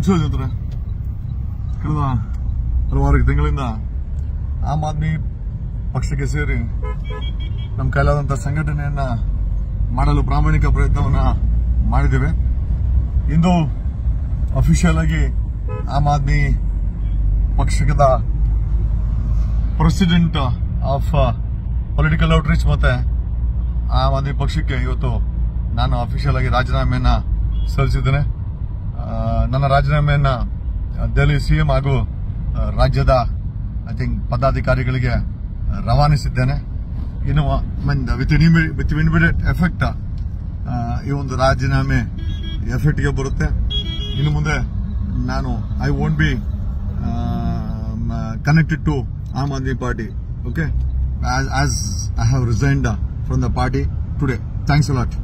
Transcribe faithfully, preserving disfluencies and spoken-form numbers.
ಮುಗಿಸೋದಂದ್ರೆ ಕಳೆದ ಹಲವಾರು ತಿಂಗಳಿಂದ ಆಮ್ ಆದ್ಮಿ ಪಕ್ಷಕ್ಕೆ ಸೇರಿ ನಮ್ಮ ಕೈಲಾದಂತಹ ಸಂಘಟನೆಯನ್ನ ಮಾಡಲು ಪ್ರಾಮಾಣಿಕ ಪ್ರಯತ್ನವನ್ನ ಮಾಡಿದ್ದೇವೆ. ಇಂದು ಅಫಿಷಿಯಲ್ ಆಗಿ ಆಮ್ ಆದ್ಮಿ ಪಕ್ಷದ ಪ್ರೆಸಿಡೆಂಟ್ ಆಫ್ ಪೊಲಿಟಿಕಲ್ ಔಟ್ರೀಚ್ ಮತ್ತೆ ಆಮ್ ಆದ್ಮಿ ಪಕ್ಷಕ್ಕೆ ಇವತ್ತು ನಾನು ಅಫಿಷಿಯಲ್ ಆಗಿ ರಾಜೀನಾಮೆಯನ್ನ ಸಲ್ಲಿಸಿದ್ದೇನೆ. ನನ್ನ ರಾಜೀನಾಮೆಯನ್ನ ದೆಹಲಿ ಸಿಎಂ ಹಾಗೂ ರಾಜ್ಯದ ಐ ಥಿಂಕ್ ಪದಾಧಿಕಾರಿಗಳಿಗೆ ರವಾನಿಸಿದ್ದೇನೆ. ಇನ್ನು ವಿತ್ ವಿತ್ ಇಮಿಡಿಯೇಟ್ ಎಫೆಕ್ಟ್ ಈ ಒಂದು ರಾಜೀನಾಮೆ ಎಫೆಕ್ಟ್ಗೆ ಬರುತ್ತೆ. ಇನ್ನು ಮುಂದೆ ನಾನು I won't be connected to Aam Aadmi party. Okay, as I have resigned from the party today. Thanks a lot.